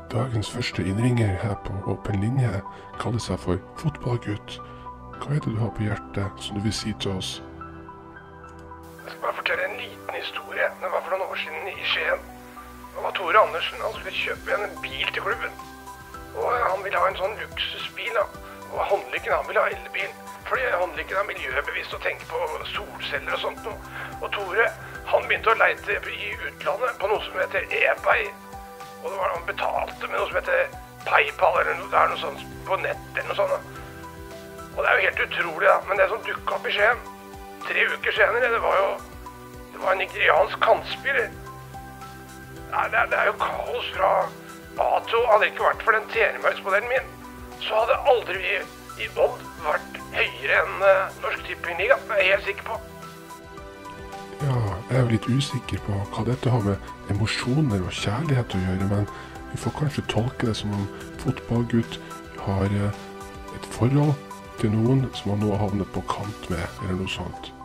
Dagens første innringer her på Åpen linje kaller seg for fotballgutt. Hva er det du har på hjertet som du vil si til oss? Jeg skal bare fortelle en liten historie. Det var for noen år siden i Skien. Det var Tore Andersen, han skulle kjøpe en bil til klubben. Og han ville ha en sånn luksusbil da. Og håndlykken han ville ha elbil. Fordi håndlykken er miljøbevisst og tenker på solceller og sånt noe. Og Tore, han begynte å leite i utlandet på noe som heter eBay. Og det var han betalte med noe som heter PayPal eller noe, det er noe sånt på nett eller noe sånt. Og det er jo helt utrolig da, men det som dukket opp i Skien 3 uker senere, det var en nigeriansk kantspiller. Det er jo kaos fra A til Å. Hadde det ikke vært for den Telemarksmodellen min, så hadde aldri vi i Odd vært høyere enn Norsk Tippingliga, det er jeg helt sikker på. Ja, jeg er jo litt usikker på hva dette har med emosjoner og kjærlighet å gjøre, men vi får kanskje tolke det som om fotballgutt har et forhold til noen som han nå har havnet på kant med, eller noe sånt.